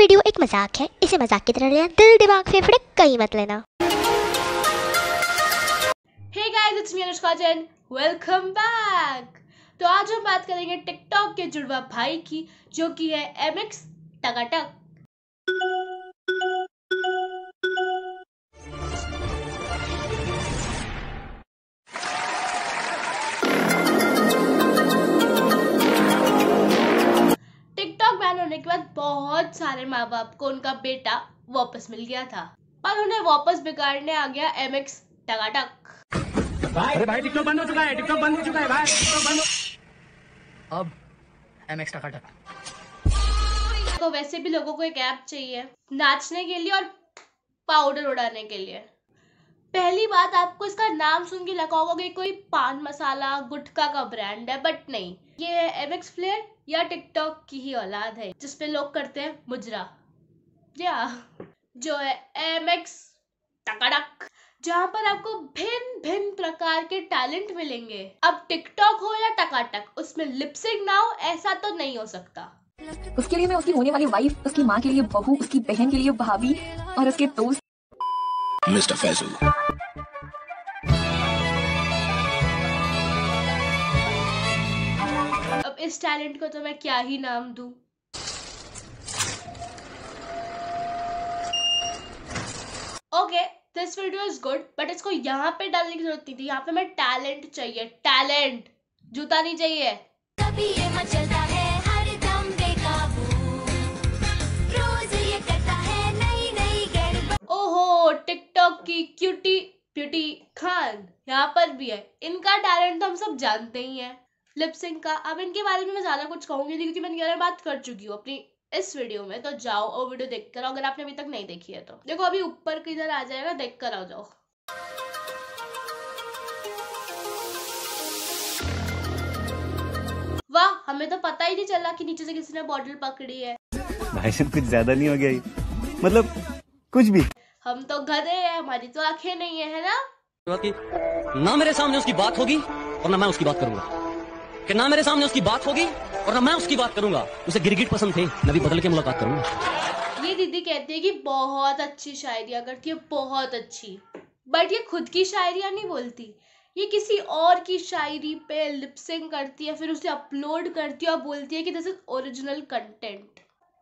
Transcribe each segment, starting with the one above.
Video एक मजाक है, इसे मजाक की तरह लेना, दिल दिमाग फेफड़े कहीं मत लेना। Hey guys, it's me Anushka Jain, welcome back. तो आज हम बात करेंगे टिकटॉक के जुड़वा भाई की, जो कि है MX टकाटक। टिकटॉक बैन होने के बाद बहुत सारे माँ बाप को उनका बेटा वापस मिल गया था, पर उन्हें वापस बिगाड़ने आ गया MX टकाटक। अरे भाई टिकटॉक बंद हो चुका है, टिकटॉक बंद हो चुका है भाई, टिकटॉक बंद हो। अब MX टकाटक। तो वैसे भी लोगों को एक ऐप चाहिए नाचने के लिए और पाउडर उड़ाने के लिए। पहली बात, आपको इसका नाम सुन के लगा होगा कि कोई पान मसाला गुटखा का ब्रांड है, बट नहीं, ये MX फ्लेयर या टिकटॉक की ही औलाद है, जिसपे लोग करते हैं मुजरा, या जो है MX टकाटक, जहाँ पर आपको भिन्न भिन्न प्रकार के टैलेंट मिलेंगे। अब टिकटॉक हो या टकाटक, उसमें लिपसिंग ना हो ऐसा तो नहीं हो सकता। उसके लिए मैं उसकी होने वाली वाइफ, उसकी माँ के लिए बहू, उसकी बहन के लिए भाभी और उसके दोस्त मिस्टर फैजल। अब इस टैलेंट को तो मैं क्या ही नाम दूं। Okay, this video is good, but इसको यहाँ पे डालने की जरूरत नहीं थी। यहाँ पे मैं टैलेंट चाहिए, टैलेंट, जूता नहीं चाहिए। कभी ये मचलता है हरदम बेकाबू, रोज ये करता है नई नई गड़बड़। ओहो, टिकटॉक की क्यूटी ब्यूटी खान यहाँ पर भी है। इनका टैलेंट तो हम सब जानते ही हैं, लिपसिंग का। अब इनके बारे में मैं ज्यादा कुछ कहूंगी नहीं, क्योंकि मैं इनके बारे में बात कर चुकी हूँ अपनी इस वीडियो में। तो जाओ और वीडियो देख कर, अगर आपने अभी तक नहीं देखी है तो देखो, अभी ऊपर किधर आ जाएगा, देख कर आ जाओ। वाह, हमें तो पता ही नहीं चला कि नीचे से किसी ने बॉटल पकड़ी है। भाई साहब कुछ ज्यादा नहीं हो गया ये? मतलब कुछ भी। हम तो गधे हैं, हमारी तो आंखें नहीं है ना? ना मेरे सामने उसकी बात होगी और ना मैं उसकी बात करूंगा, कि ना मेरे सामने उसकी बात होगी और ना मैं उसकी बात करूंगा। उसे गिरगिट पसंद थे, मैं भी बदल के मुलाकात करूंगा। ये दीदी कहती है कि बहुत अच्छी शायरियां करती है, बहुत अच्छी, बट ये खुद की शायरियां नहीं बोलती, ये किसी और की शायरी पे लिपसिंग करती है, फिर उसे अपलोड करती है और बोलती है कि this is original content.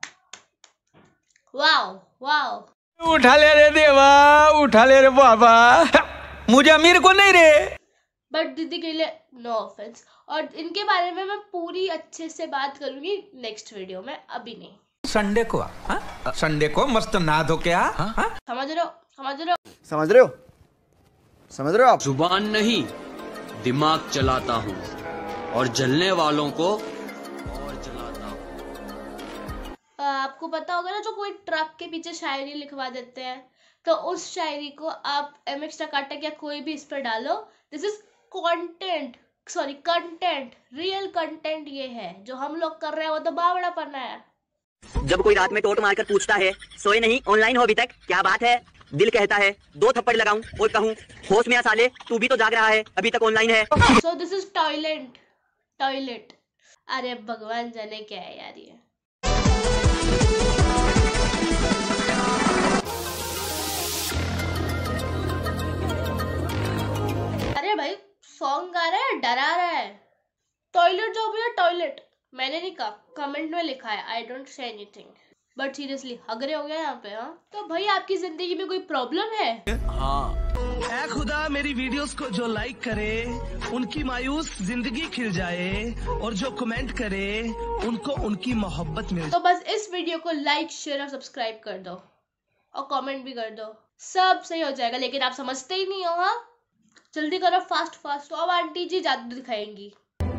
Wow wow. उठा ले रे देवा, उठा ले रे बाबा, मुझे अमीर को नहीं रे। बट दीदी के लिए नो ऑफेंस, और इनके बारे में मैं पूरी अच्छे से बात करूंगी नेक्स्ट वीडियो में, अभी नहीं। संडे को संडे को मस्त नहा धो के समझ रहे हो, समझ रहे हो? समझ रहे हो, समझ रहे हो आप? जुबान नहीं दिमाग चलाता हूँ और जलने वालों को और जलाता हूँ। आपको पता होगा ना, जो कोई ट्रक के पीछे शायरी लिखवा देते हैं, तो उस शायरी को आप MX टकाटक या कोई भी इस पर डालो, this is content, sorry content, real content. ये है जो हम लोग कर रहे हैं, वो तो बावड़ा पन्ना है। जब कोई रात में टोट मारकर पूछता है, सोए नहीं, ऑनलाइन हो अभी तक, क्या बात है? दिल कहता है, दो थप्पड़ लगाऊं और कहूं, होश में आ साले, तू भी तो जाग रहा है, अभी तक ऑनलाइन है। So this is toilet, toilet. अरे भगवान जाने क्या है यार ये। अरे भाई, सॉन्ग गा रहा है, डरा रहा है। टॉयलेट जो भैया, टॉयलेट मैंने नहीं कहा, कमेंट में लिखा है, I don't say anything, but seriously हगरे हो गया यहाँ पे। हाँ, तो भाई आपकी जिंदगी में कोई प्रॉब्लम है? ऐ खुदा, मेरी वीडियोस को जो लाइक करे उनकी मायूस जिंदगी खिल जाए, और जो कमेंट करे उनको उनकी मोहब्बत मिले। तो बस इस वीडियो को लाइक, शेयर और सब्सक्राइब कर दो, और कमेंट भी कर दो, सब सही हो जाएगा। लेकिन आप समझते ही नहीं हो। हाँ, जल्दी करो, फास्ट फास्ट। तो अब आंटी जी जादू दिखाएंगी।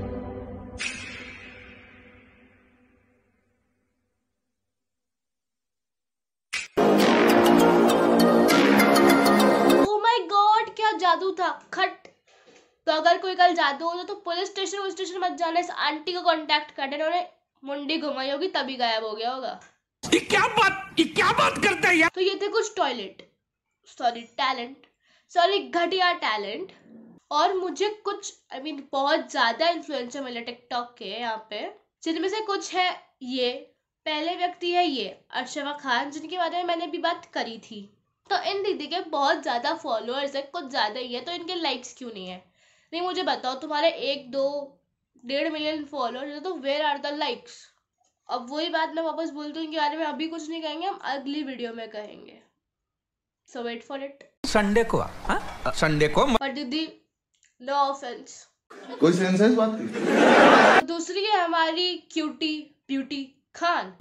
जादू था खट। तो अगर कोई कल जादू हो तो पुलिस स्टेशन मत जाना, इस आंटी को कांटेक्ट करना, इन्होंने मुंडी घुमाई होगी तभी गायब हो गया होगा। ये क्या बात करते हैं यार? तो ये थे कुछ टॉयलेट, सॉरी टैलेंट, सॉरी घटिया टैलेंट। और मुझे कुछ बहुत ज्यादा इन्फ्लुएंसर मिले टिकटॉक के यहाँ पे, जिनमें से कुछ है ये, पहले व्यक्ति है ये अर्शवा खान, जिनके बारे में मैंने अभी बात करी थी। तो इन दीदी के बहुत ज़्यादा फॉलोअर्स है, कुछ ज़्यादा ही है, तो इनके लाइक्स क्यों नहीं है? नहीं मुझे बताओ, तुम्हारे 1, 2, 1.5 मिलियन फॉलोअर्स है, तो वेयर आर द लाइक्स? अब वही बात मैं वापस बोलती हूँ, इनके बारे में अभी कुछ नहीं कहेंगे, हम अगली वीडियो में कहेंगे, so wait for it. Sunday को संडे को पर दीदी नो ऑफेंस, कोई सेंस है इस बात की? दूसरी है हमारी क्यूटी ब्यूटी खान,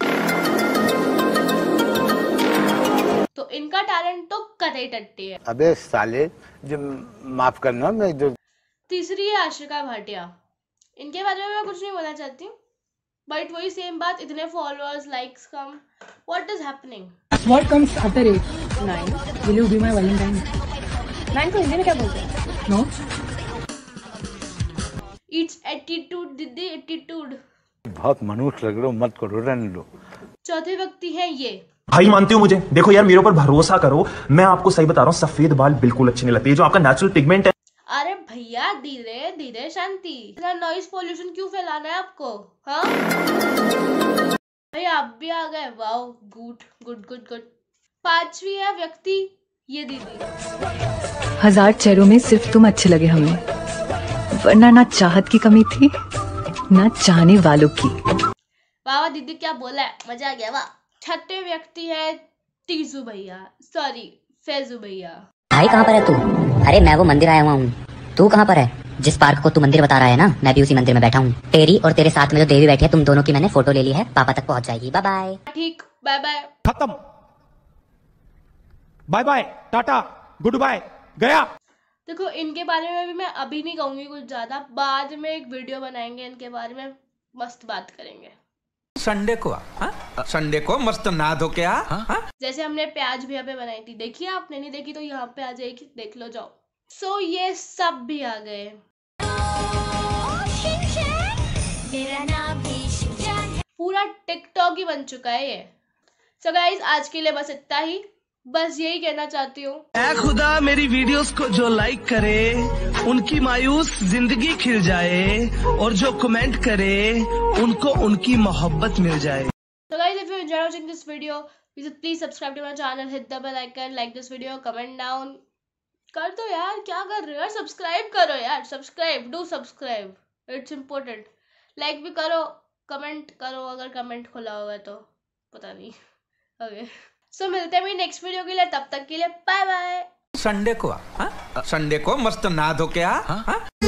तो इनका टैलेंट तो कतई टट्टी है। अबे साले, जो माफ करना, मैं जो। तीसरी है आशिका भाटिया, इनके बारे में मैं कुछ नहीं बोलना चाहती, बट वही सेम बात, इतने फॉलोअर्स, लाइक्स कम, what is happening? What comes after 8? 9. Will you be my Valentine? 9 को हिंदी में क्या बोलते हैं? No. इट्स एटीट्यूड दीदी, एटीट्यूड। बहुत मनुष्य लग रहे हो, मत करो, रहने दो। चौथे व्यक्ति है ये। भाई मानती हूँ मुझे, देखो यार मेरे ऊपर भरोसा करो, मैं आपको सही बता रहा हूँ, सफेद बाल बिल्कुल अच्छे नहीं लगते, जो आपका नेचुरल पिगमेंट है। अरे भैया धीरे धीरे शांति, इतना नॉइस पोल्यूशन क्यों फैलाना है आपको? हाँ भाई आप भी आ गए, wow, good good good good. पांचवी है व्यक्ति ये दीदी। 1000 चेहरों में सिर्फ तुम अच्छे लगे हमें, वरना ना चाहत की कमी थी ना चाहने वालों की। वाह वाह दीदी क्या बोला है, मजा आ गया वाह। छठे व्यक्ति है तीजू भैया, सॉरी फैजू भैया। भाई कहाँ पर है तू? अरे मैं वो मंदिर आया हुआ हूँ, तू कहाँ पर है? जिस पार्क को तू मंदिर बता रहा है ना, मैं भी उसी मंदिर में बैठा हूँ। तेरी और तेरे साथ में जो देवी बैठी है, तुम दोनों की मैंने फोटो ले ली है, पापा तक पहुँच जाएगी। Bye bye. ठीक, बाय बाय, खत्म, बाय बाय, टाटा, गुड बाय, गया। देखो इनके बारे में भी मैं अभी नहीं कहूंगी कुछ ज्यादा, बाद में एक वीडियो बनाएंगे इनके बारे में, मस्त बात करेंगे। संडे को मस्त नहा धो के जैसे हमने प्याज भी यहाँ पे बनाई थी, देखिए आपने नहीं देखी तो यहाँ पे आ जाएगी, देख लो जाओ। सो ये सब भी आ गए। मेरा नाम भी शिवजान है। पूरा टिकटॉक ही बन चुका है ये। सो गाइस आज के लिए बस इतना ही, बस यही कहना चाहती हूँ, ऐ खुदा मेरी वीडियोस को जो लाइक करे उनकी मायूस जिंदगी खिल जाए, और जो कमेंट करे उनको उनकी मोहब्बत मिल जाए। So guys, if you enjoyed watching this video, please subscribe to my channel, hit the bell icon, like this video, comment down, कर दो यार, क्या कर रहे हो यार, सब्सक्राइब करो यार, subscribe, do subscribe, it's important. Like भी करो, कमेंट करो, अगर कमेंट खुला हुआ है तो, पता नहीं। ओके सो मिलते हैं नेक्स्ट वीडियो के लिए, तब तक के लिए बाय बाय। संडे को मस्त नहा धो के